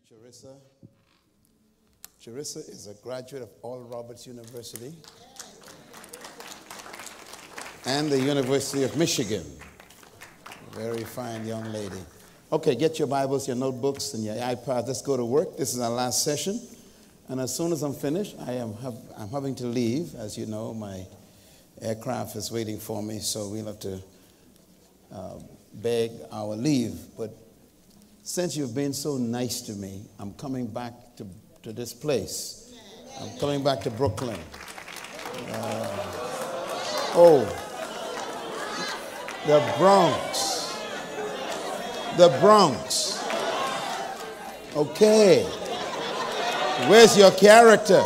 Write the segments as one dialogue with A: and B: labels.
A: Charissa. Charissa is a graduate of Oral Roberts University and the University of Michigan. Very fine young lady. Okay, get your Bibles, your notebooks, and your iPads. Let's go to work. This is our last session. And as soon as I'm finished, I'm having to leave. As you know, my aircraft is waiting for me, so we'll have to beg our leave. But since you've been so nice to me, I'm coming back to this place. I'm coming back to Brooklyn. The Bronx. The Bronx. Okay. Where's your character?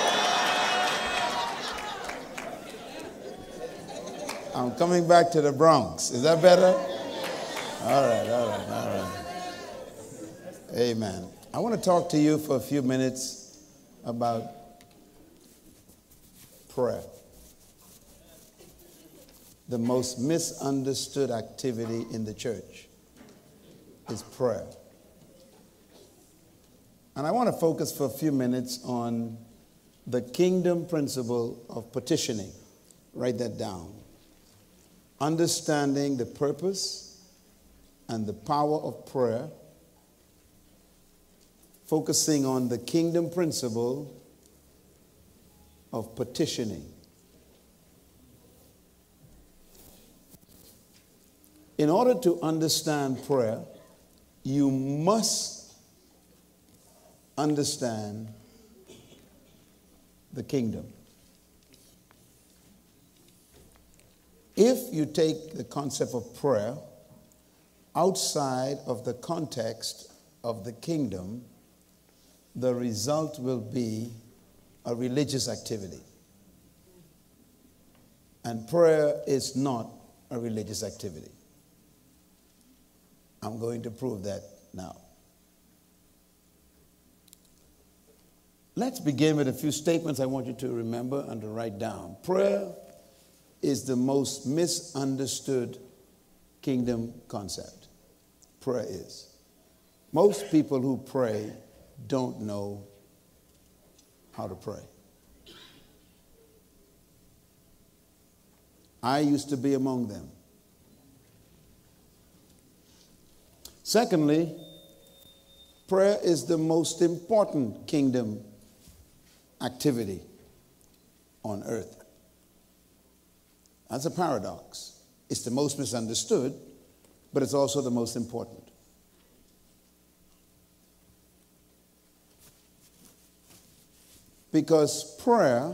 A: I'm coming back to the Bronx. Is that better? All right. Amen. I want to talk to you for a few minutes about prayer. The most misunderstood activity in the church is prayer. And I want to focus for a few minutes on the kingdom principle of petitioning. Write that down. Understanding the purpose and the power of prayer, focusing on the kingdom principle of petitioning. In order to understand prayer, you must understand the kingdom. If you take the concept of prayer outside of the context of the kingdom, the result will be a religious activity. And prayer is not a religious activity. I'm going to prove that now. Let's begin with a few statements I want you to remember and to write down. Prayer is the most misunderstood kingdom concept. Prayer is. Most people who pray don't know how to pray. I used to be among them. Secondly, prayer is the most important kingdom activity on earth. That's a paradox. It's the most misunderstood, but it's also the most important. Because prayer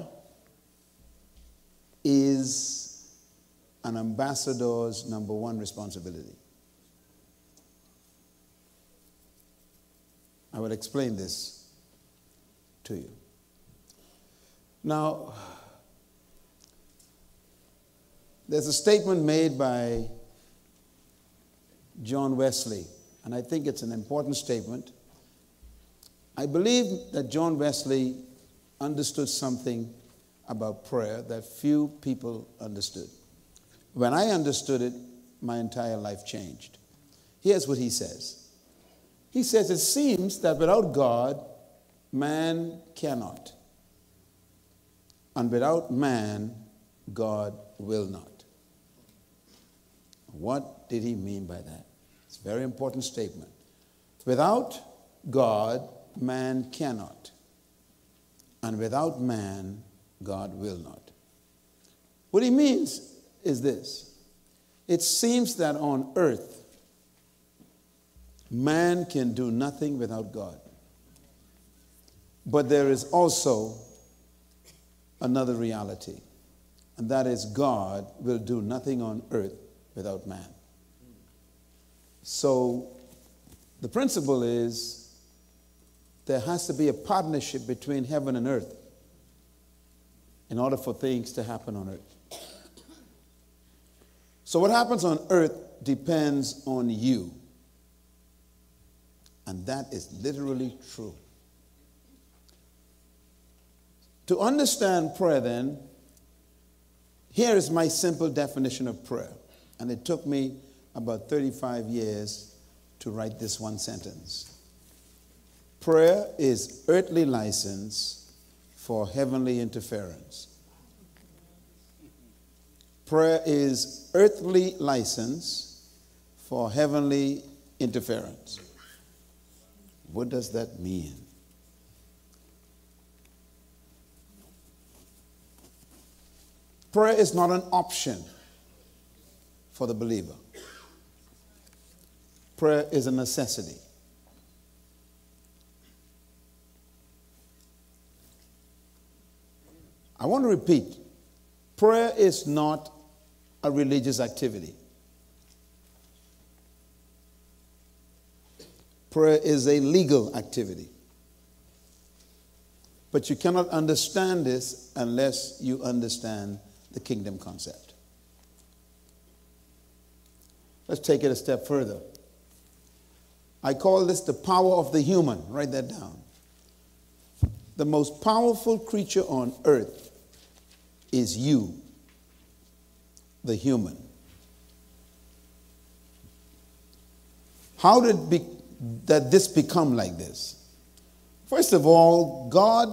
A: is an ambassador's number one responsibility. I will explain this to you. Now, there's a statement made by John Wesley, and I think it's an important statement. I believe that John Wesley understood something about prayer that few people understood. When I understood it, my entire life changed. Here's what he says. He says, it seems that without God, man cannot. And without man, God will not. What did he mean by that? It's a very important statement. Without God, man cannot. And without man, God will not. What he means is this. It seems that on earth, man can do nothing without God. But there is also another reality, and that is God will do nothing on earth without man. So the principle is there has to be a partnership between heaven and earth in order for things to happen on earth. So what happens on earth depends on you. And that is literally true. To understand prayer, then, here is my simple definition of prayer. And it took me about 35 years to write this one sentence. Prayer is earthly license for heavenly interference. Prayer is earthly license for heavenly interference. What does that mean? Prayer is not an option for the believer. Prayer is a necessity. I want to repeat, prayer is not a religious activity. Prayer is a legal activity. But you cannot understand this unless you understand the kingdom concept. Let's take it a step further. I call this the power of the human. Write that down. The most powerful creature on earth is you, the human. How did this become like this? First of all, God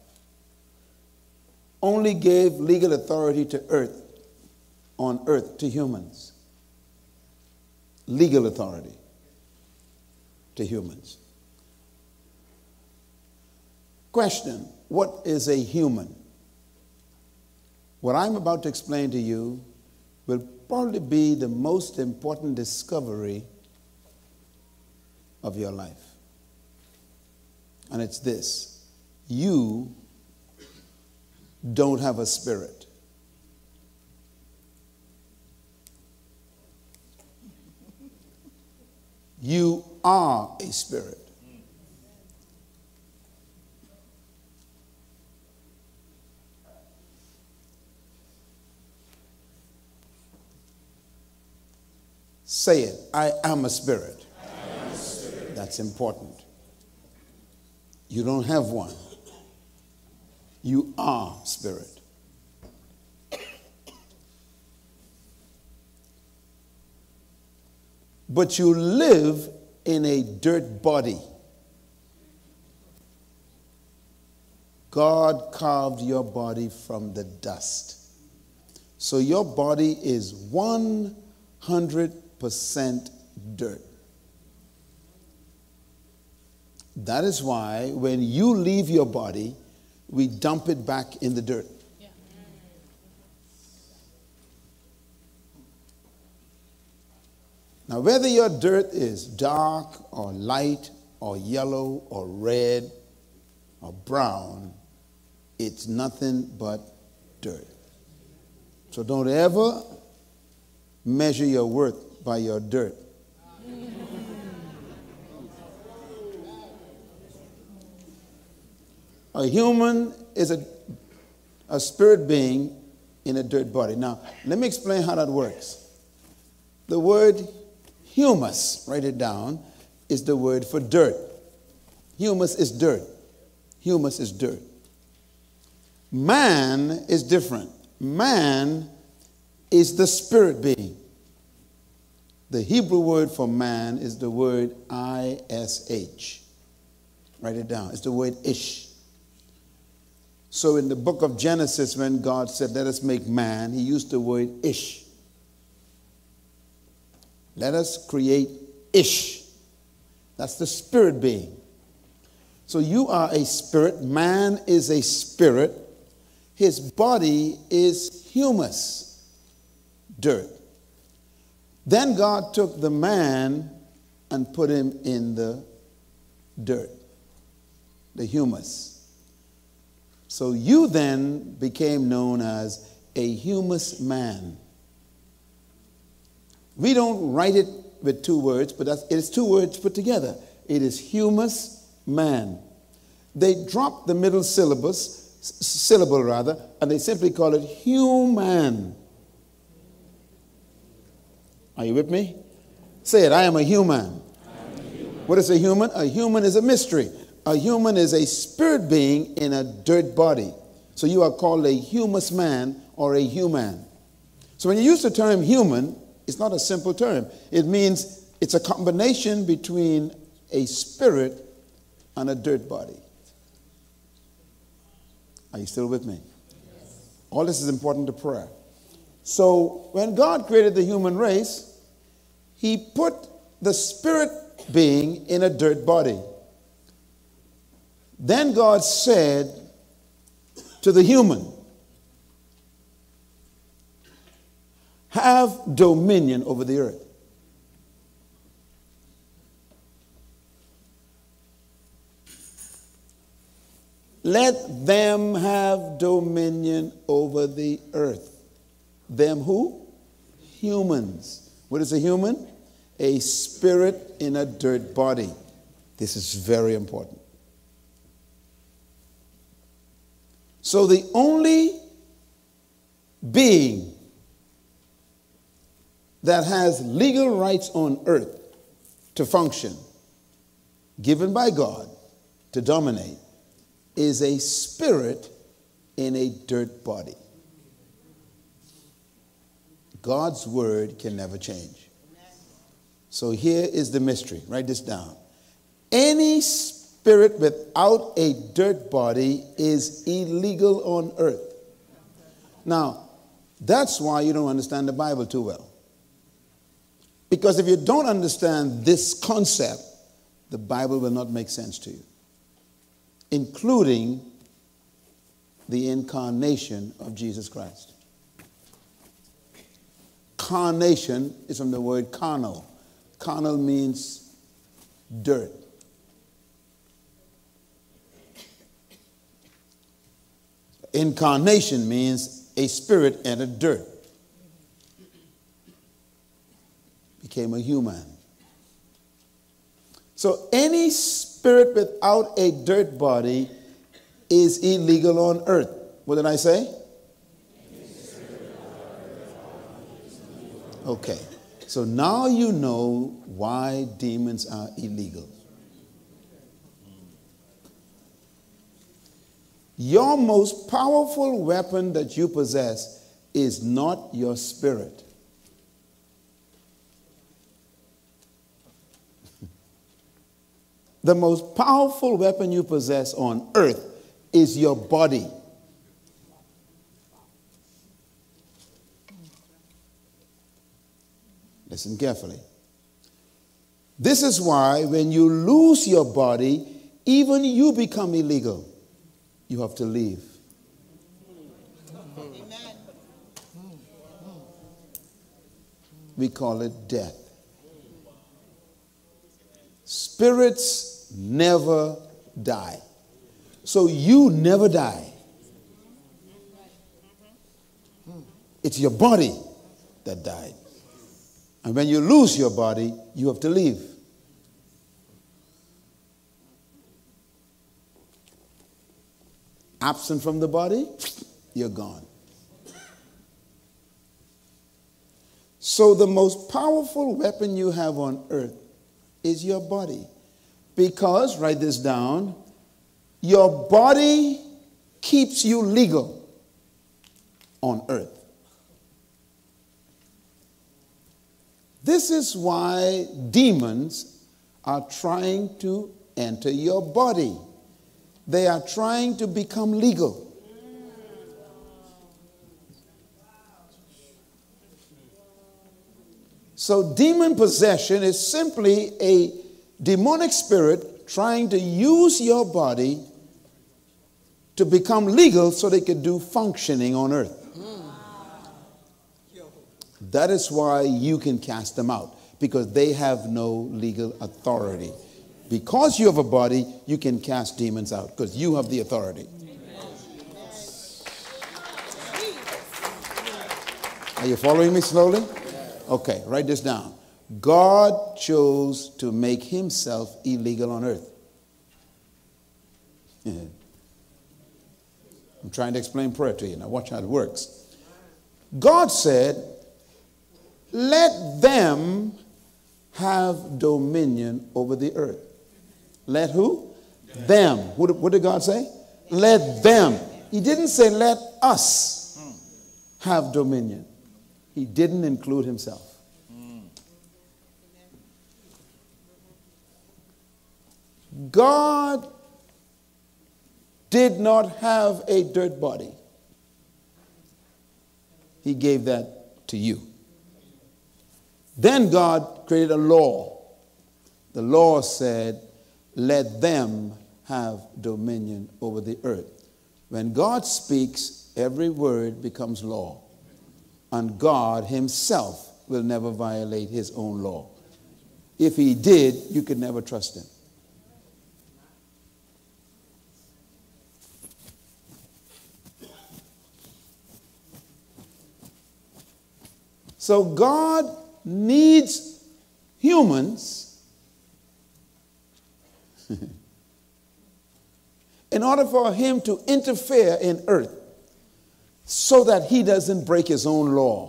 A: only gave legal authority on earth to humans. Legal authority to humans. Question, what is a human? What I'm about to explain to you will probably be the most important discovery of your life. And it's this: you don't have a spirit. You are a spirit. Say it. I am a spirit.
B: I am a spirit.
A: That's important. You don't have one. You are spirit. But you live in a dirt body. God carved your body from the dust. So your body is 100% dirt. That is why when you leave your body, we dump it back in the dirt.
B: Yeah.
A: Now, whether your dirt is dark or light or yellow or red or brown, it's nothing but dirt. So don't ever measure your worth by your dirt. A human is a spirit being in a dirt body. Now, let me explain how that works. The word humus, write it down, is the word for dirt. Humus is dirt. Humus is dirt. Man is different. Man is the spirit being. The Hebrew word for man is the word ish. Write it down. It's the word ish. So in the book of Genesis, when God said, let us make man, he used the word ish. Let us create ish. That's the spirit being. So you are a spirit. Man is a spirit. His body is humus, dirt. Then God took the man and put him in the dirt, the humus. So you then became known as a humus man. We don't write it with two words, but it is two words put together. It is humus man. They dropped the middle syllable, and they simply call it human. Are you with me? Say it. I am a human. What is a human? A human is a mystery. A human is a spirit being in a dirt body. So you are called a humus man or a human. So when you use the term human, it's not a simple term. It means it's a combination between a spirit and a dirt body. Are you still with me? Yes. All this is important to prayer. So when God created the human race, he put the spirit being in a dirt body. Then God said to the human, have dominion over the earth. Let them have dominion over the earth. Them who? Humans. What is a human? A spirit in a dirt body. This is very important. So the only being that has legal rights on earth to function, given by God to dominate, is a spirit in a dirt body. God's word can never change. So here is the mystery. Write this down. Any spirit without a dirt body is illegal on earth. Now, that's why you don't understand the Bible too well. Because if you don't understand this concept, the Bible will not make sense to you, including the incarnation of Jesus Christ. Carnation is from the word carnal. Carnal means dirt. Incarnation means a spirit and a dirt. Became a human. So any spirit without a dirt body is illegal on earth. What did I say? Okay. So now you know why demons are illegal. Your most powerful weapon that you possess is not your spirit. The most powerful weapon you possess on earth is your body. Listen carefully. This is why when you lose your body, even you become illegal. You have to leave. Amen. We call it death. Spirits never die. So you never die. It's your body that died. And when you lose your body, you have to leave. Absent from the body, you're gone. So the most powerful weapon you have on earth is your body. Because, write this down, your body keeps you legal on earth. This is why demons are trying to enter your body. They are trying to become legal. So demon possession is simply a demonic spirit trying to use your body to become legal so they could do functioning on earth. That is why you can cast them out, because they have no legal authority. Because you have a body, you can cast demons out because you have the authority. Are you following me slowly? Okay, write this down. God chose to make himself illegal on earth. I'm trying to explain prayer to you. Now watch how it works. God said, let them have dominion over the earth. Let who? Them. What did God say? Let them. He didn't say let us have dominion. He didn't include himself. God did not have a dirt body. He gave that to you. Then God created a law. The law said, let them have dominion over the earth. When God speaks, every word becomes law. And God himself will never violate his own law. If he did, you could never trust him. So God needs humans in order for him to interfere in earth so that he doesn't break his own law.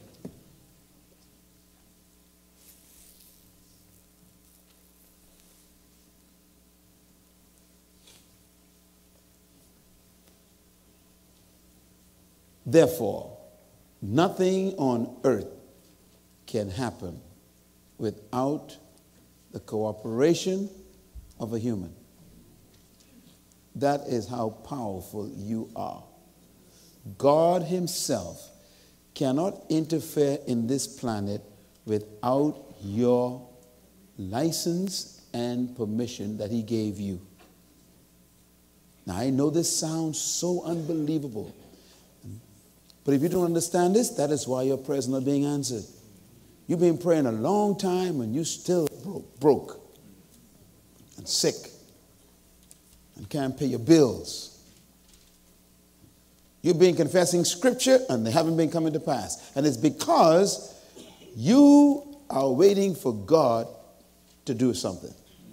A: Therefore, nothing on earth can happen without the cooperation of a human. That is how powerful you are. God himself cannot interfere in this planet without your license and permission that he gave you. Now, I know this sounds so unbelievable, but if you don't understand this, that is why your prayers are not being answered. You've been praying a long time and you're still broke and sick and can't pay your bills. You've been confessing scripture and they haven't been coming to pass. And it's because you are waiting for God to do something.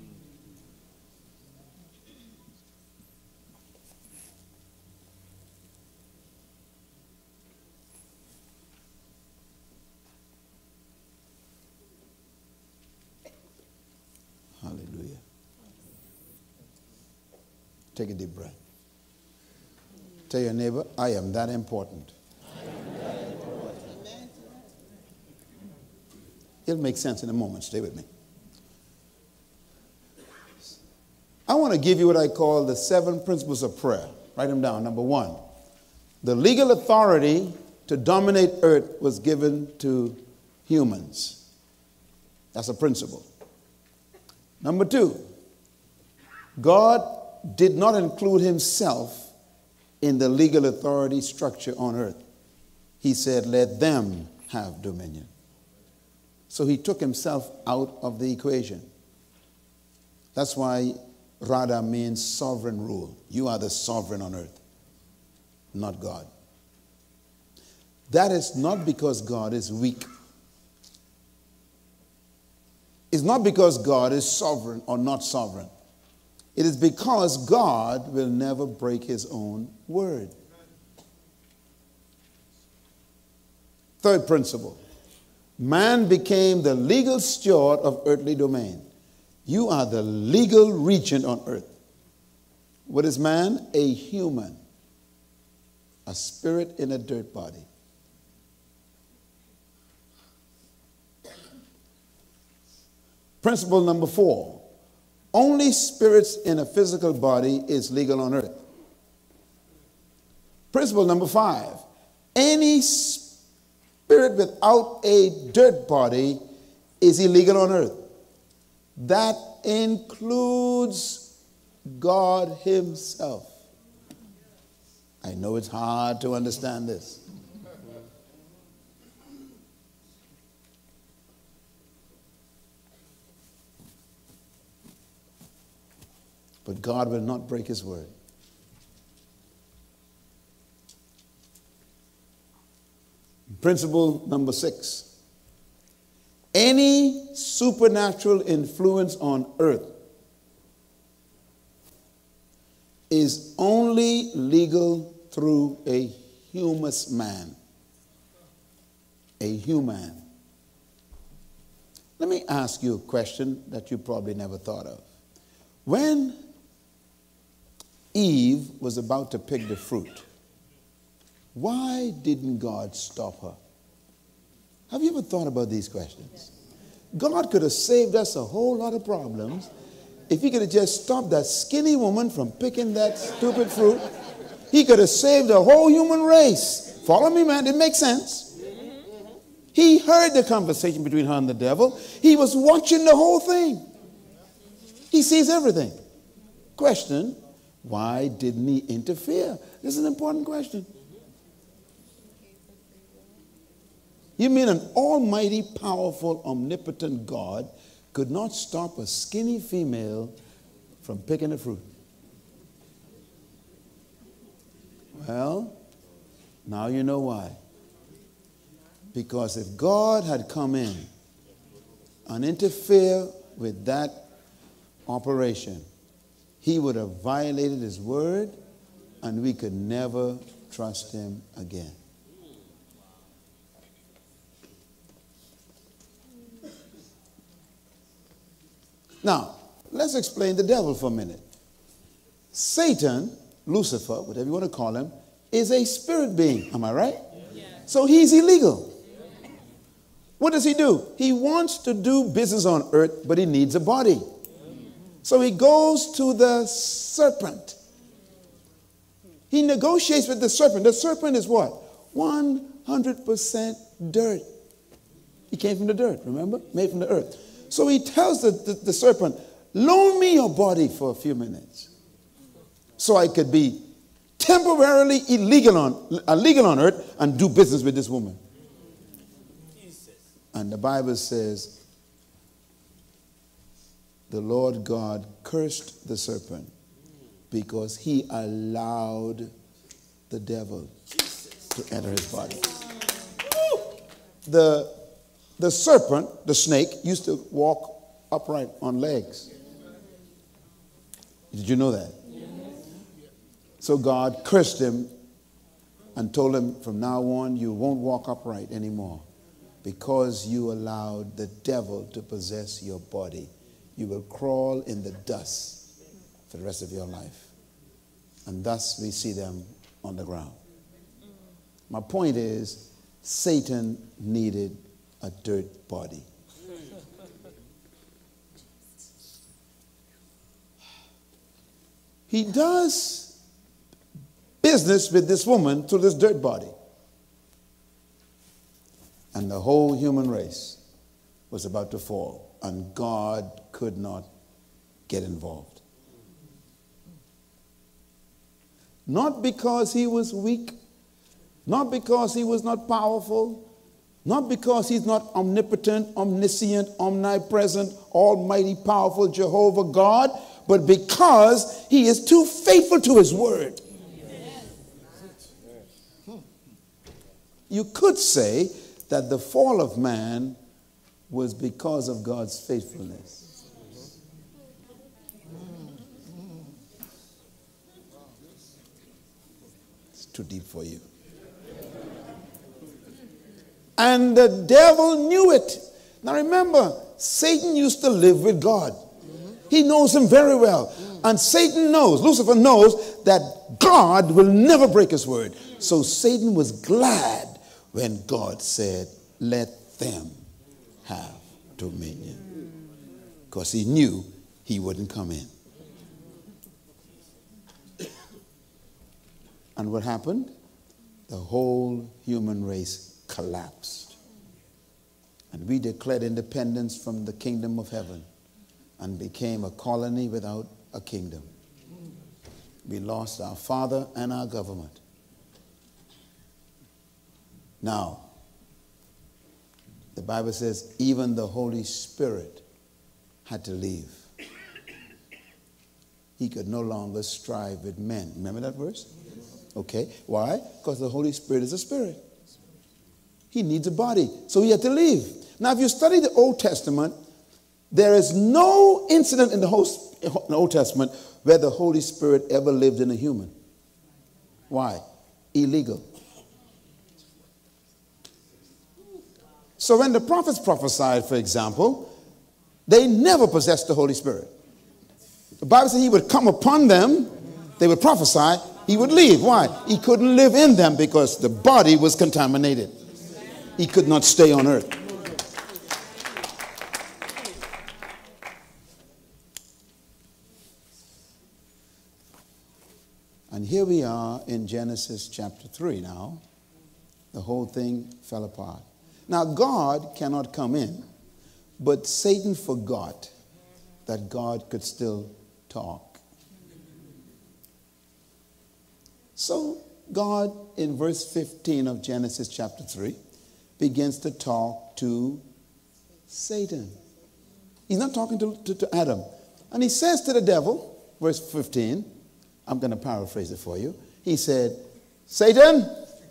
A: Hallelujah. Take a deep breath. Tell your neighbor, I am that important. It'll make sense in a moment. Stay with me. I want to give you what I call the 7 principles of prayer. Write them down. Number 1, the legal authority to dominate earth was given to humans. That's a principle. Number 2, God did not include himself in the legal authority structure on earth. He said, let them have dominion. So he took himself out of the equation. That's why Rada means sovereign rule. You are the sovereign on earth, not God. That is not because God is weak. It's not because God is sovereign or not sovereign. It is because God will never break his own word. Third principle. Man became the legal steward of earthly domain. You are the legal regent on earth. What is man? A human. A spirit in a dirt body. Principle number 4. Only spirits in a physical body is legal on earth. Principle number 5. Any spirit without a dirt body is illegal on earth. That includes God himself. I know it's hard to understand this. But God will not break his word. Principle number 6. Any supernatural influence on earth is only legal through a humus man. A human. Let me ask you a question that you probably never thought of. When Eve was about to pick the fruit, why didn't God stop her? Have you ever thought about these questions? God could have saved us a whole lot of problems if he could have just stopped that skinny woman from picking that stupid fruit, he could have saved the whole human race. Follow me, man. It makes sense. He heard the conversation between her and the devil. He was watching the whole thing. He sees everything. Question, why didn't he interfere? This is an important question. You mean an almighty, powerful, omnipotent God could not stop a skinny female from picking the fruit? Well, now you know why. Because if God had come in and interfered with that operation, he would have violated his word and we could never trust him again. Now, let's explain the devil for a minute. Satan, Lucifer, whatever you want to call him, is a spirit being. Am I right? Yeah. So he's illegal. What does he do? He wants to do business on earth, but he needs a body. So he goes to the serpent. He negotiates with the serpent. The serpent is what? 100% dirt. He came from the dirt, remember? Made from the earth. So he tells the serpent, loan me your body for a few minutes so I could be temporarily illegal on earth and do business with this woman. And the Bible says, the Lord God cursed the serpent because he allowed the devil to enter his body. The serpent, the snake, used to walk upright on legs. Did you know that? So God cursed him and told him, from now on, you won't walk upright anymore because you allowed the devil to possess your body. You will crawl in the dust for the rest of your life. And thus we see them on the ground. My point is, Satan needed a dirt body. He does business with this woman through this dirt body. And the whole human race was about to fall. And God could not get involved. Not because he was weak. Not because he was not powerful. Not because he's not omnipotent, omniscient, omnipresent, almighty, powerful Jehovah God, but because he is too faithful to his word. You could say that the fall of man was because of God's faithfulness. It's too deep for you. And the devil knew it. Now remember, Satan used to live with God. He knows him very well. And Satan knows, Lucifer knows, that God will never break his word. So Satan was glad when God said, let them have dominion. Because he knew he wouldn't come in. And what happened? The whole human race collapsed. And we declared independence from the kingdom of heaven and became a colony without a kingdom. We lost our father and our government. Now, the Bible says even the Holy Spirit had to leave. He could no longer strive with men. Remember that verse? Okay. Why? Because the Holy Spirit is a spirit. He needs a body. So he had to leave. Now, if you study the Old Testament, there is no incident in the Old Testament where the Holy Spirit ever lived in a human. Why? Illegal. So when the prophets prophesied, for example, they never possessed the Holy Spirit. The Bible says he would come upon them, they would prophesy, he would leave. Why? He couldn't live in them because the body was contaminated. He could not stay on earth. And here we are in Genesis chapter 3 now. The whole thing fell apart. Now, God cannot come in, but Satan forgot that God could still talk. So, God, in verse 15 of Genesis chapter 3, begins to talk to Satan. He's not talking to Adam. And he says to the devil, verse 15, I'm going to paraphrase it for you. He said, Satan,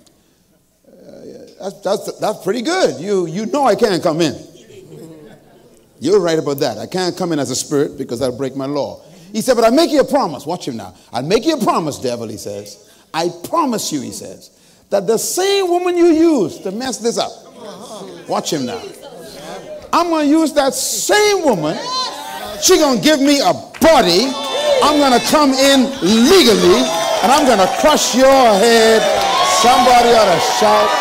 A: that's pretty good. You know I can't come in. You're right about that. I can't come in as a spirit because I'll break my law. He said, but I'll make you a promise. Watch him now. I'll make you a promise, devil, he says. I promise you, he says, that the same woman you used to mess this up. Watch him now. I'm going to use that same woman. She's going to give me a body. I'm going to come in legally, and I'm going to crush your head. Somebody ought to shout.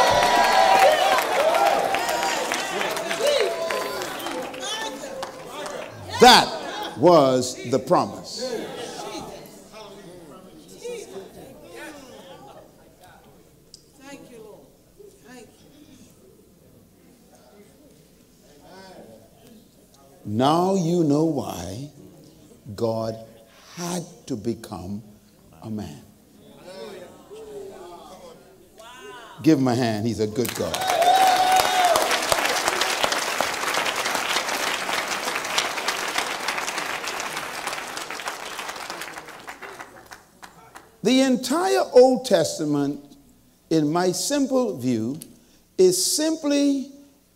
A: That was the promise.
B: Thank you, Lord. Thank you.
A: Now you know why God had to become a man. Give him a hand. He's a good God. The entire Old Testament, in my simple view, is simply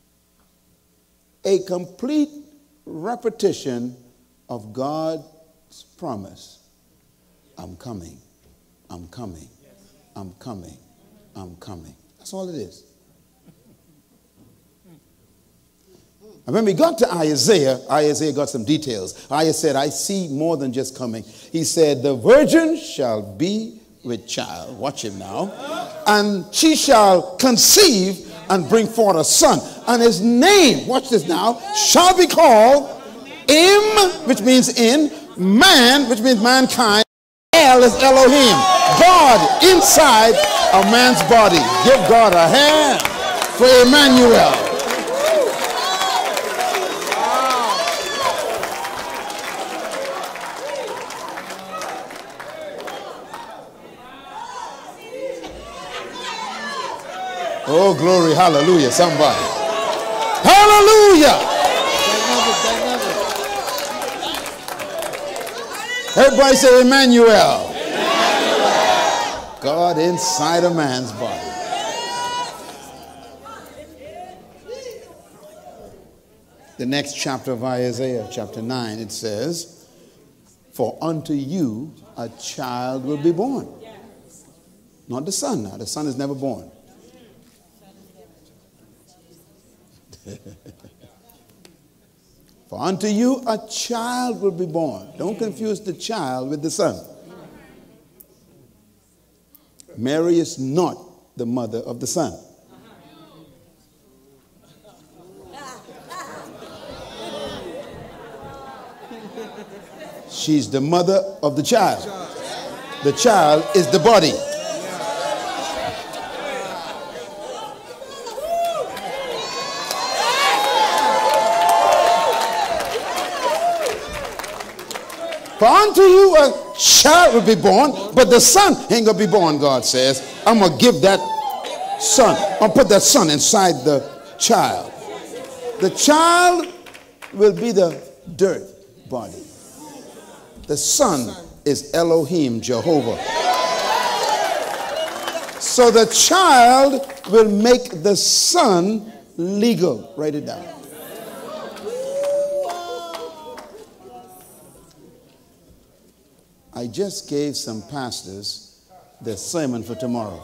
A: a complete repetition of God's promise. I'm coming. I'm coming. I'm coming. I'm coming. That's all it is. And when we got to Isaiah got some details. Isaiah said, I see more than just coming. He said, the virgin shall be with child. Watch him now. And she shall conceive and bring forth a son. And his name, watch this now, shall be called Im, which means in, man, which means mankind. El is Elohim. God inside a man's body. Give God a hand for Emmanuel. Oh, glory, hallelujah, somebody. Hallelujah. Everybody say Emmanuel. God inside a man's body. The next chapter of Isaiah, chapter 9, it says, for unto you a child will be born. Not the son now. The son is never born. For unto you a child will be born. Don't confuse the child with the son. Mary is not the mother of the son. She's the mother of the child. The child is the body. For unto you a child will be born, but the son ain't going to be born, God says. I'm going to give that son. I'll put that son inside the child. The child will be the dirt body. The son is Elohim, Jehovah. So the child will make the son legal. Write it down. I just gave some pastors their sermon for tomorrow.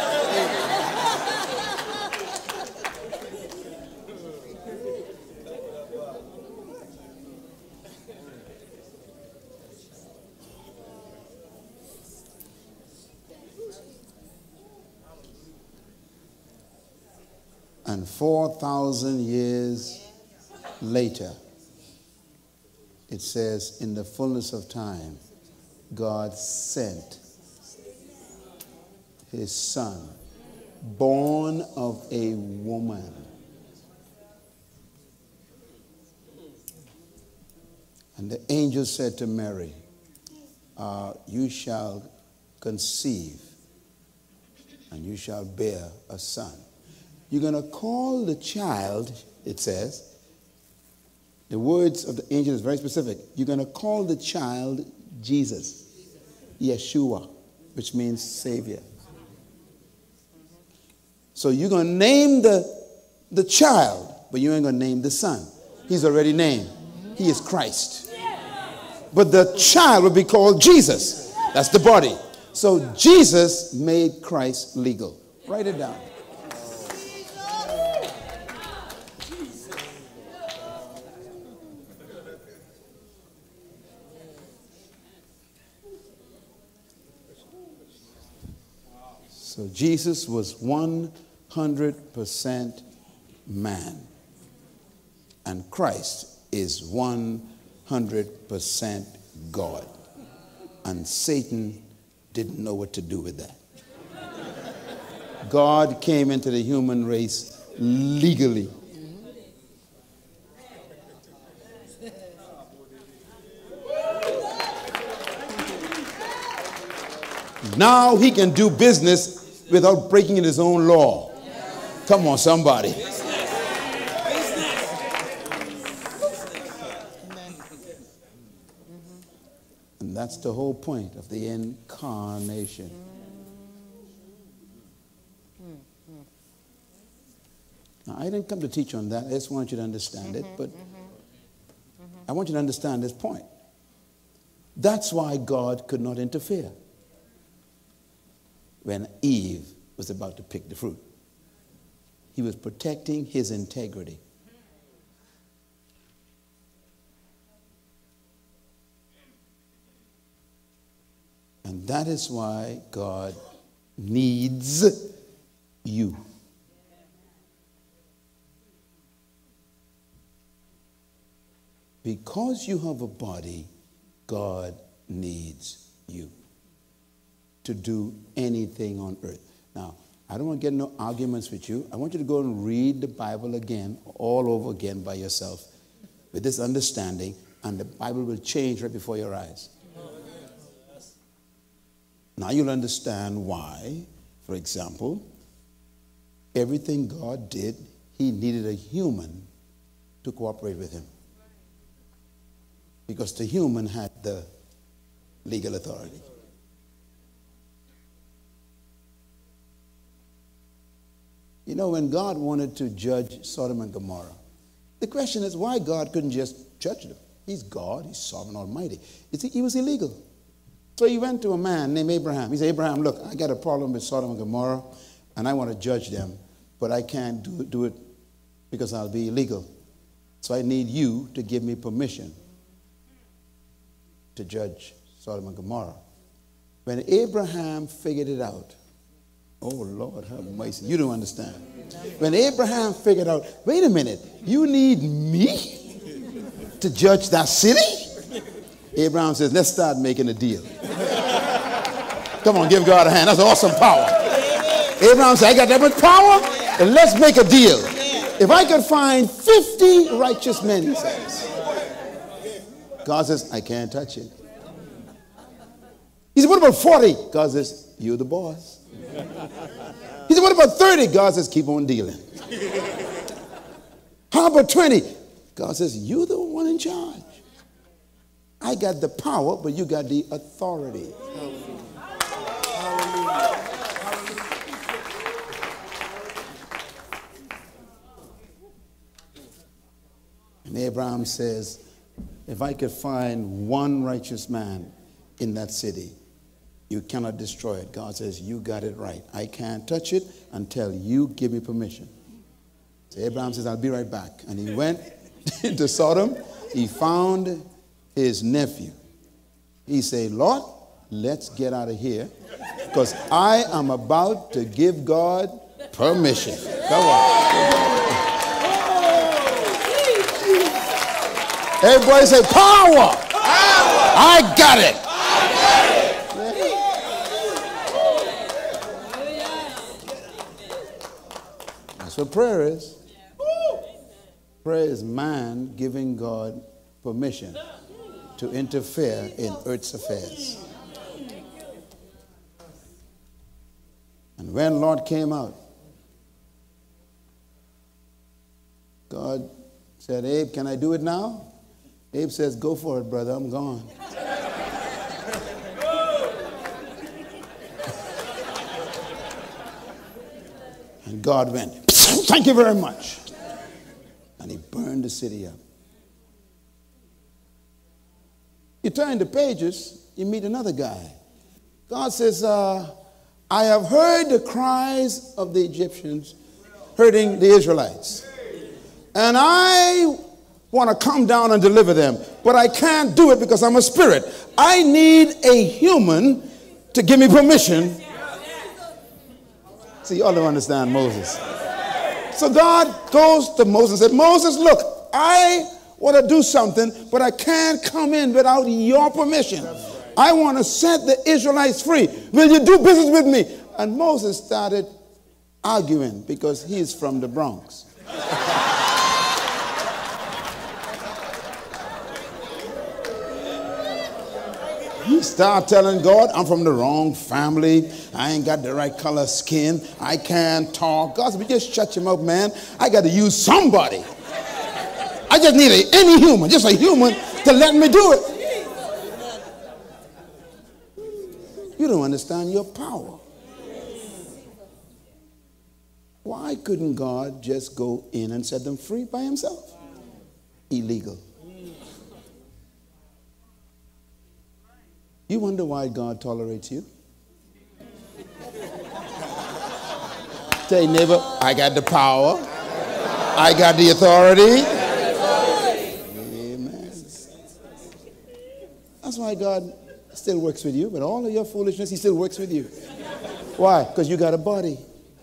A: And 4,000 years later, it says, in the fullness of time, God sent his son, born of a woman. And the angel said to Mary, you shall conceive and you shall bear a son. You're going to call the child, it says, the words of the angel is very specific. You're going to call the child Jesus, Yeshua, which means Savior. So you're going to name the child, but you ain't going to name the son. He's already named. He is Christ. But the child will be called Jesus. That's the body. So Jesus made Christ legal. Write it down. So Jesus was 100% man. And Christ is 100% God. And Satan didn't know what to do with that. God came into the human race legally. Now he can do business without breaking his own law. Come on, somebody. And that's the whole point of the incarnation. Now, I didn't come to teach on that. I just want you to understand it. But I want you to understand this point. That's why God could not interfere when Eve was about to pick the fruit. He was protecting his integrity. And that is why God needs you. Because you have a body, God needs you to do anything on earth. Now, I don't want to get no arguments with you. I want you to go and read the Bible again, all over again by yourself, with this understanding, and the Bible will change right before your eyes. Now you'll understand why, for example, everything God did, he needed a human to cooperate with him. Because the human had the legal authority. You know, when God wanted to judge Sodom and Gomorrah, the question is why God couldn't just judge them. He's God, he's sovereign almighty. He was illegal. So he went to a man named Abraham. He said, Abraham, look, I got a problem with Sodom and Gomorrah, and I want to judge them, but I can't do it because I'll be illegal. So I need you to give me permission to judge Sodom and Gomorrah. When Abraham figured it out, oh, Lord, have mercy. You don't understand. When Abraham figured out, wait a minute, you need me to judge that city? Abraham says, let's start making a deal. Come on, give God a hand. That's awesome power. Abraham said, I got that much power, and let's make a deal. If I could find 50 righteous men, he says, God says, I can't touch it. He said, what about 40? God says, you're the boss. He said, what about 30? God says, keep on dealing. How about 20? God says, you're the one in charge. I got the power, but you got the authority. And Abraham says, if I could find one righteous man in that city, you cannot destroy it. God says, you got it right. I can't touch it until you give me permission. So Abraham says, I'll be right back. And he went into Sodom. He found his nephew. He said, Lord, let's get out of here because I am about to give God permission. Come on. Everybody say, power. I got it. That's what prayer is. Prayer is man giving God permission to interfere in earth's affairs. And when Lot came out, God said, Abe, can I do it now? Abe says, go for it, brother, I'm gone. And God went, thank you very much. And he burned the city up. You turn the pages, you meet another guy. God says, I have heard the cries of the Egyptians hurting the Israelites. And I want to come down and deliver them. But I can't do it because I'm a spirit. I need a human to give me permission. See, y'all don't understand Moses. So God goes to Moses and said, Moses, look, I want to do something, but I can't come in without your permission. I want to set the Israelites free. Will you do business with me? And Moses started arguing because he's from the Bronx. He started telling God, I'm from the wrong family. I ain't got the right color skin. I can't talk. God said, just shut your mouth, man. I got to use somebody. I just need any human, just a human, to let me do it. You don't understand your power. Why couldn't God just go in and set them free by himself? Illegal. You wonder why God tolerates you? Tell your neighbor, I got the power. I got the authority. Amen. That's why God still works with you. But all of your foolishness, he still works with you. Why? Because you got a body.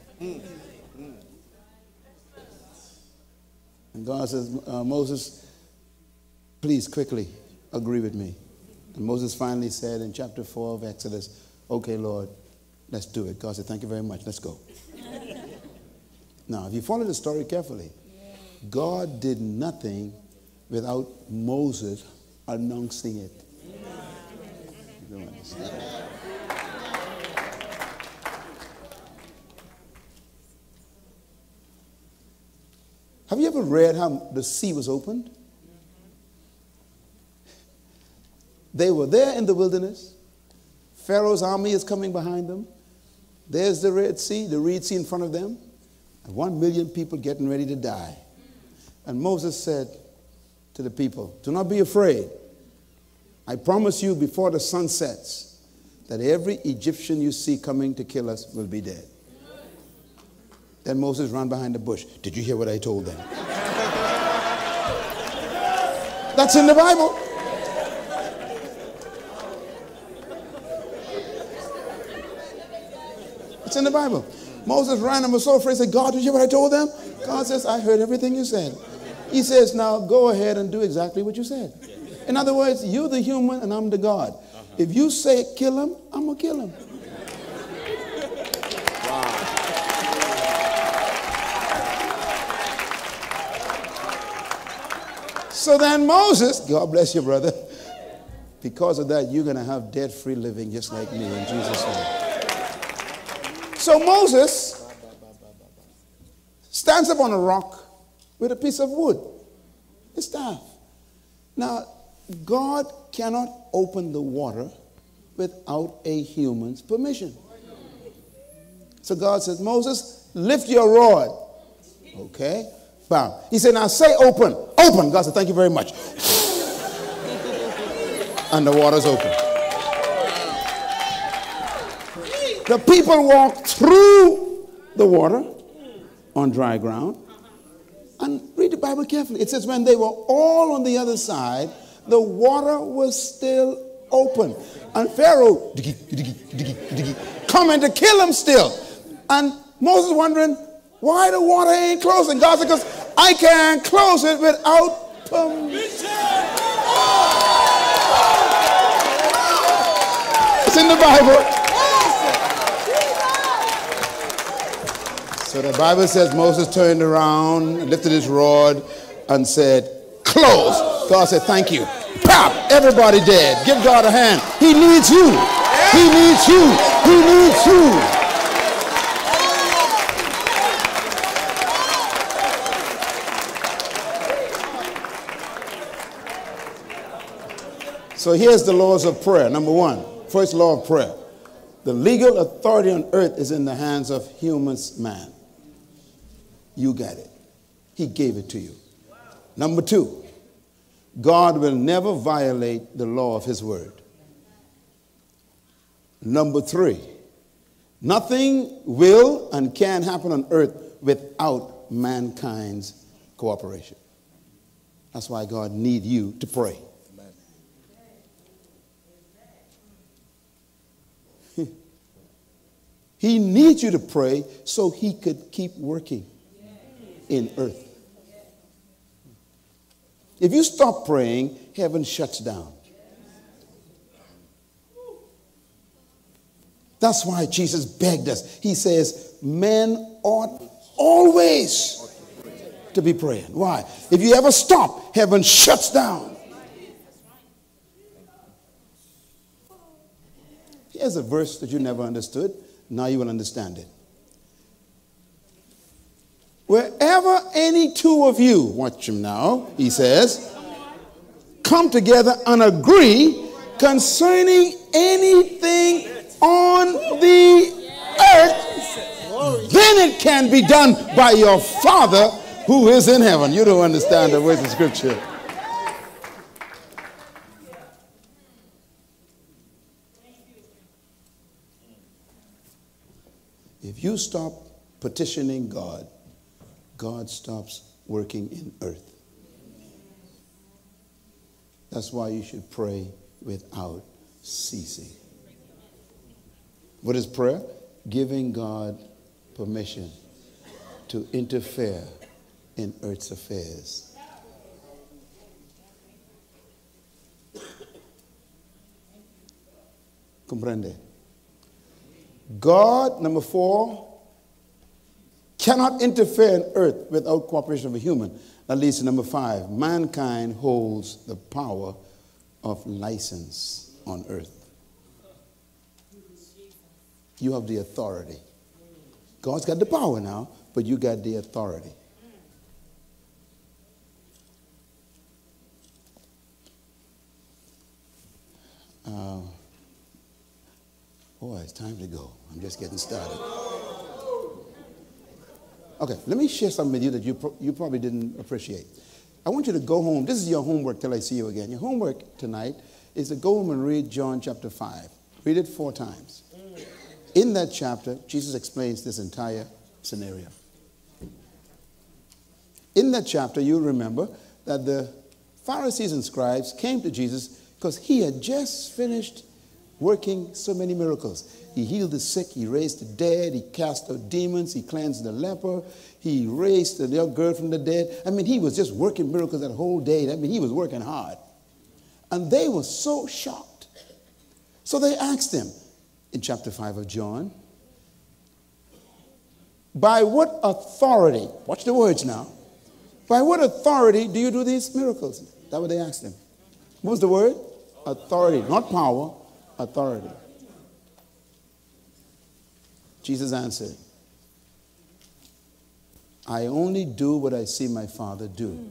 A: And God says, Moses, please quickly agree with me. And Moses finally said in chapter 4 of Exodus, okay, Lord, let's do it. God said, thank you very much. Let's go. Now, if you follow the story carefully, God did nothing without Moses announcing it. You don't understand. Have you ever read how the sea was opened? They were there in the wilderness. Pharaoh's army is coming behind them. There's the Red Sea, the Red Sea in front of them. And 1 million people getting ready to die. And Moses said to the people, do not be afraid. I promise you before the sun sets that every Egyptian you see coming to kill us will be dead. Then Moses ran behind the bush. Did you hear what I told them? That's in the Bible. It's in the Bible. Moses ran and was so afraid. He said, God, did you hear what I told them? God says, I heard everything you said. He says, now go ahead and do exactly what you said. In other words, you're the human and I'm the God. If you say kill him, I'm going to kill him. So then Moses, God bless you, brother. Because of that, you're going to have debt-free living just like me in Jesus' name. So Moses stands up on a rock with a piece of wood, a staff. Now, God cannot open the water without a human's permission. So God says, Moses, lift your rod. Okay. Bam. He said, now say open. Open. God said, thank you very much. And the water's open. The people walked through the water on dry ground. And read the Bible carefully. It says when they were all on the other side, the water was still open. And Pharaoh coming to kill them still. And Moses wondering why the water ain't closing. God said, because I can't close it without permission. It's in the Bible. So the Bible says Moses turned around, lifted his rod, and said, close. God said, thank you. Pop! Everybody dead. Give God a hand. He needs you. He needs you. He needs you. So here's the laws of prayer. Number one, first law of prayer. The legal authority on earth is in the hands of humans, man. You got it. He gave it to you. Number two, God will never violate the law of his word. Number three, nothing will and can happen on earth without mankind's cooperation. That's why God needs you to pray. He needs you to pray so he could keep working in earth. If you stop praying, heaven shuts down. That's why Jesus begged us. He says, men ought always to be praying. Why? If you ever stop, heaven shuts down. Here's a verse that you never understood. Now you will understand it. Wherever any two of you, watch him now, he says, come together and agree concerning anything on the earth, then it can be done by your Father who is in heaven. You don't understand the words of Scripture. If you stop petitioning God, God stops working in earth. That's why you should pray without ceasing. What is prayer? Giving God permission to interfere in earth's affairs. Comprende? God, number 4, cannot interfere in earth without cooperation of a human. That leads to number 5. Mankind holds the power of license on earth. You have the authority. God's got the power now, but you got the authority. Boy, it's time to go. I'm just getting started. Okay, let me share something with you that you probably didn't appreciate. I want you to go home. This is your homework till I see you again. Your homework tonight is to go home and read John chapter 5. Read it 4 times. In that chapter, Jesus explains this entire scenario. In that chapter, you'll remember that the Pharisees and scribes came to Jesus because he had just finished working so many miracles. He healed the sick, he raised the dead, he cast out demons, he cleansed the leper, he raised the young girl from the dead. I mean, he was just working miracles that whole day. I mean, he was working hard. And they were so shocked. So they asked him in chapter 5 of John, by what authority, watch the words now, by what authority do you do these miracles? That's what they asked him. What was the word? Authority, not power. Authority. Jesus answered, I only do what I see my Father do.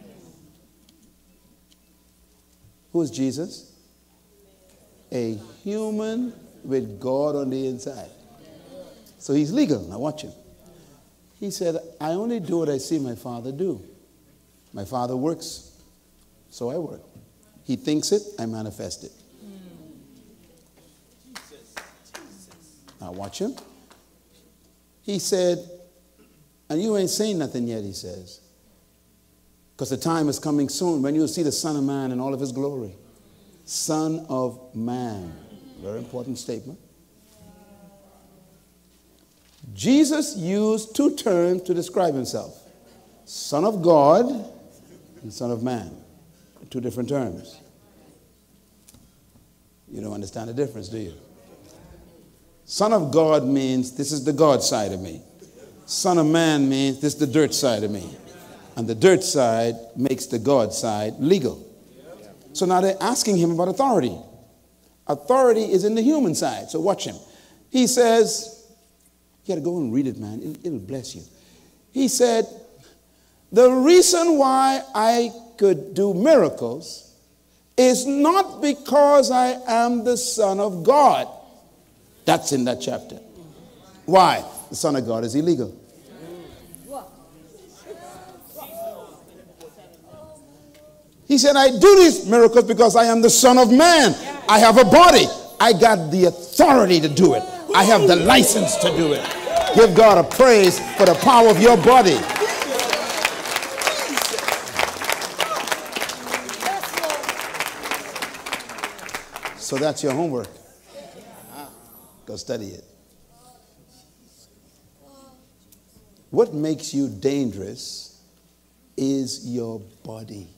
A: Who is Jesus? A human with God on the inside. So he's legal. Now watch him. He said, I only do what I see my Father do. My Father works, so I work. He thinks it, I manifest it. Now watch him. He said, and you ain't saying nothing yet, he says, because the time is coming soon when you'll see the Son of Man in all of his glory. Son of Man. Very important statement. Jesus used 2 terms to describe himself. Son of God and Son of Man. 2 different terms. You don't understand the difference, do you? Son of God means this is the God side of me. Son of man means this is the dirt side of me. And the dirt side makes the God side legal. So now they're asking him about authority. Authority is in the human side. So watch him. He says, you got to go and read it, man. It'll bless you. He said, the reason why I could do miracles is not because I am the Son of God. That's in that chapter. Why? The Son of God is illegal. He said, I do these miracles because I am the Son of Man. I have a body. I got the authority to do it. I have the license to do it. Give God a praise for the power of your body. So that's your homework. Go study it. What makes you dangerous is your body.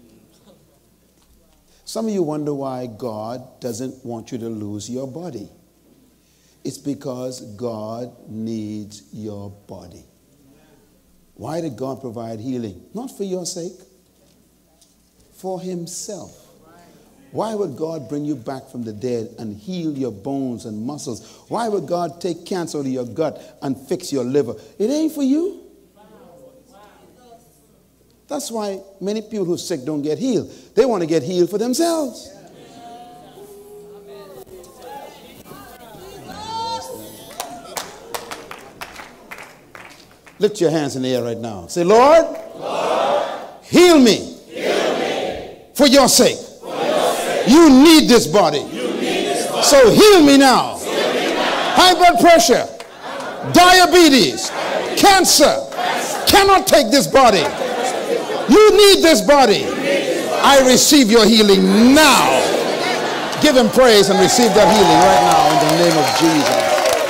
A: Some of you wonder why God doesn't want you to lose your body. It's because God needs your body. Why did God provide healing? Not for your sake, for himself. Why would God bring you back from the dead and heal your bones and muscles? Why would God take cancer out of your gut and fix your liver? It ain't for you. That's why many people who are sick don't get healed. They want to get healed for themselves. Lift your hands in the air right now. Say, Lord, heal me, for your sake. You need this body. So heal me now. High blood pressure, diabetes, cancer cannot take this body. You need this body. I receive your healing now. Give him praise and receive that healing right now in the name of Jesus.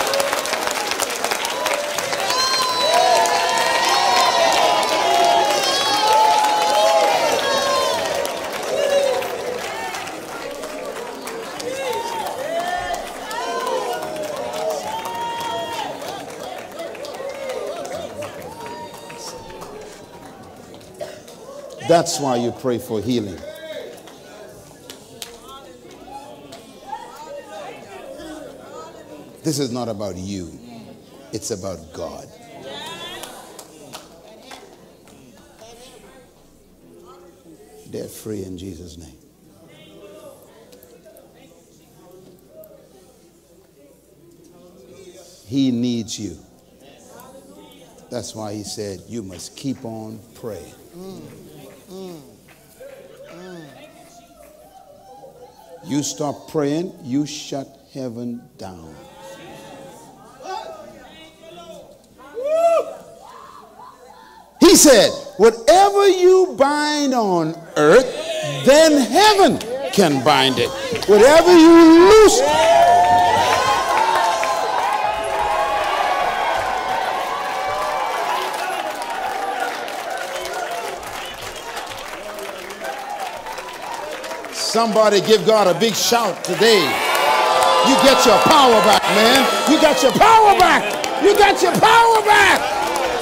A: That's why you pray for healing. This is not about you. It's about God. They're free in Jesus' name. He needs you. That's why he said, you must keep on praying. You stop praying, you shut heaven down. He said, whatever you bind on earth, then heaven can bind it. Whatever you loose. Somebody give God a big shout today. You get your power back, man. You got your power back. You got your power back.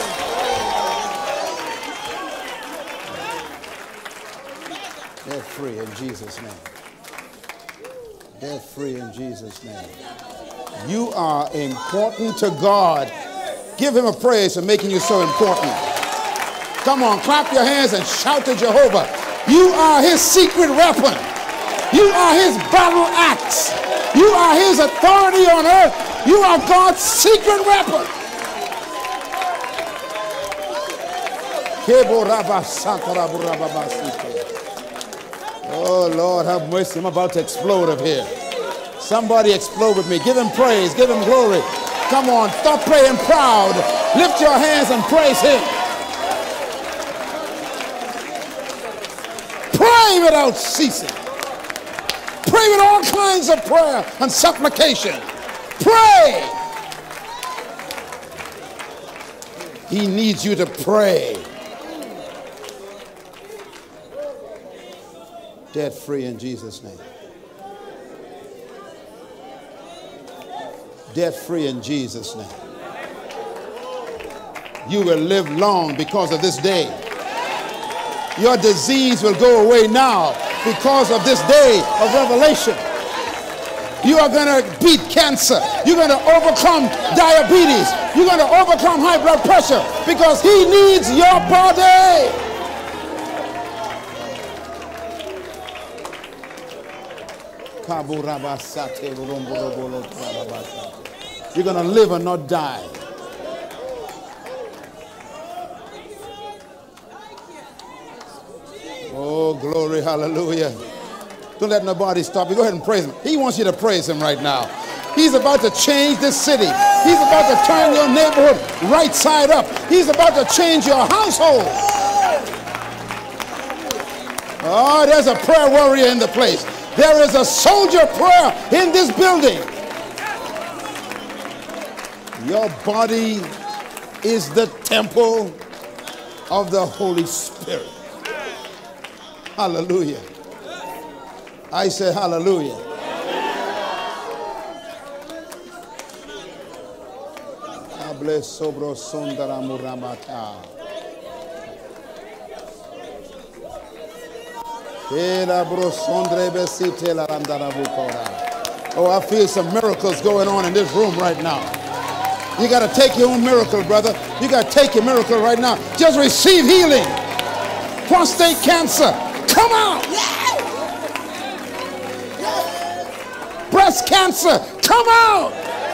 A: They're free in Jesus' name. They're free in Jesus' name. You are important to God. Give him a praise for making you so important. Come on, clap your hands and shout to Jehovah. You are his secret weapon. You are his battle axe. You are his authority on earth. You are God's secret weapon. Oh, Lord, have mercy. I'm about to explode up here. Somebody explode with me. Give him praise. Give him glory. Come on. Stop praying proud. Lift your hands and praise him. Pray without ceasing. Pray with all kinds of prayer and supplication. Pray. He needs you to pray. Debt free in Jesus' name. Debt free in Jesus' name. You will live long because of this day. Your disease will go away now because of this day of revelation. You are going to beat cancer. You're going to overcome diabetes. You're going to overcome high blood pressure because he needs your body. You're going to live and not die. Oh, glory, hallelujah. Don't let nobody stop you. Go ahead and praise him. He wants you to praise him right now. He's about to change this city. He's about to turn your neighborhood right side up. He's about to change your household. Oh, there's a prayer warrior in the place. There is a soldier prayer in this building. Your body is the temple of the Holy Spirit. Hallelujah. I said hallelujah. Oh, I feel some miracles going on in this room right now. You got to take your own miracle, brother. You got to take your miracle right now. Just receive healing. Prostate cancer, come out. Breast cancer, come out.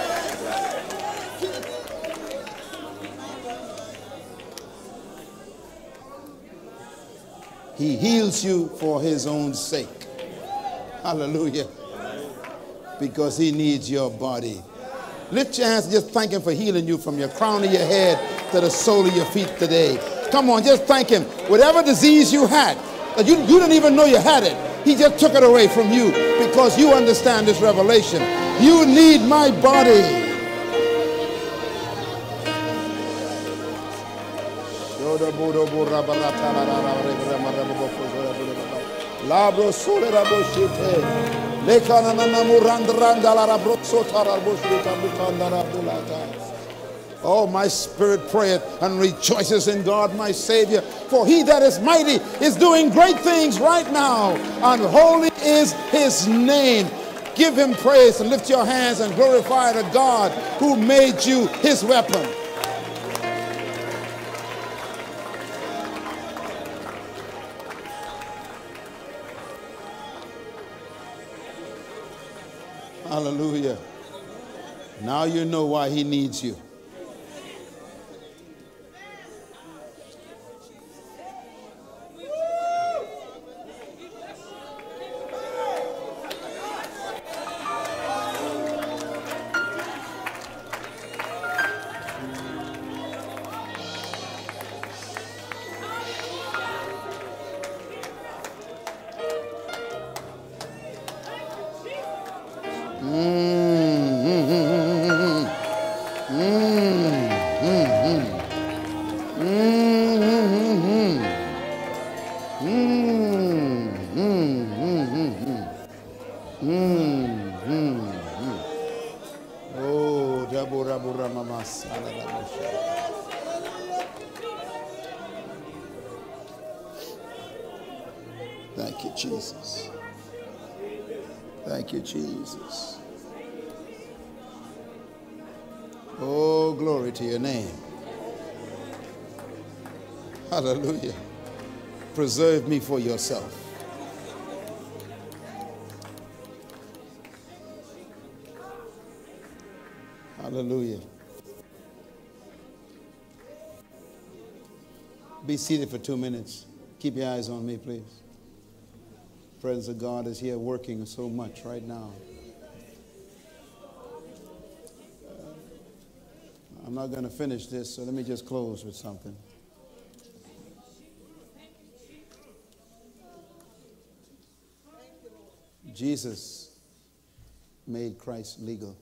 A: He heals you for his own sake. Hallelujah. Because he needs your body. Lift your hands and just thank him for healing you from your crown of your head to the sole of your feet today. Come on, just thank him. Whatever disease you had, that you didn't even know you had it, he just took it away from you because you understand this revelation. You need my body. Oh, my spirit prayeth and rejoices in God my Savior. For he that is mighty is doing great things right now, and holy is his name. Give him praise and lift your hands and glorify the God who made you his weapon. Hallelujah. Now you know why he needs you. Thank you, Jesus. Thank you, Jesus. Oh, glory to your name. Hallelujah. Preserve me for yourself. Hallelujah. Be seated for 2 minutes. Keep your eyes on me, please. The presence of God is here working so much right now. I'm not going to finish this, so let me just close with something. Jesus made Christ legal.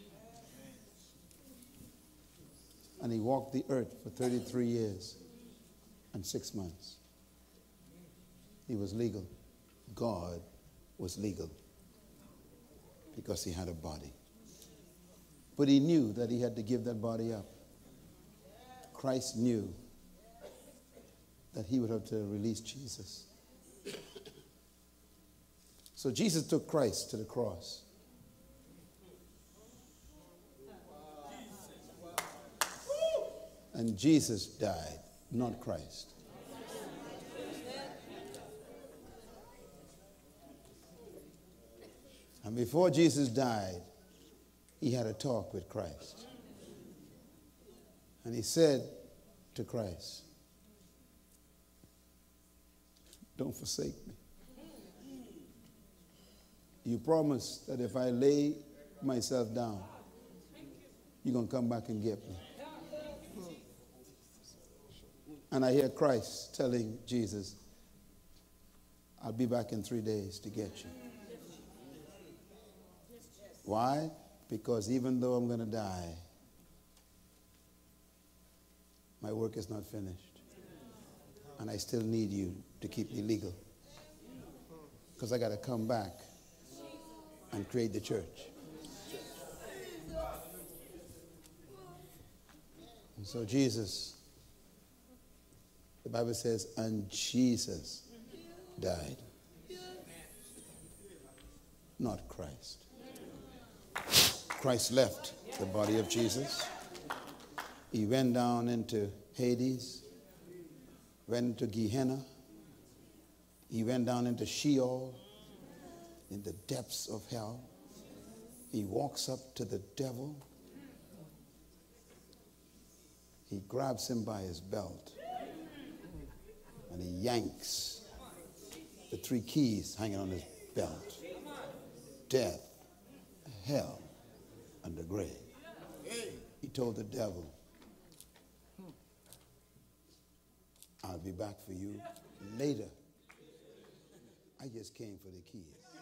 A: And he walked the earth for 33 years and 6 months. He was legal. God was legal because he had a body. But he knew that he had to give that body up. Christ knew that he would have to release Jesus. So Jesus took Christ to the cross. And Jesus died, not Christ. And before Jesus died, he had a talk with Christ. And he said to Christ, don't forsake me. You promised that if I lay myself down, you're going to come back and get me. And I hear Christ telling Jesus, I'll be back in 3 days to get you. Why? Because even though I'm going to die, my work is not finished. And I still need you to keep me legal. Because I got to come back and create the church. And so Jesus, the Bible says, and Jesus died. Not Christ. Christ left the body of Jesus. He went down into Hades, went into Gehenna. He went down into Sheol, in the depths of hell. He walks up to the devil. He grabs him by his belt and he yanks the 3 keys hanging on his belt: death, hell, and the grave. He told the devil, I'll be back for you later. I just came for the keys.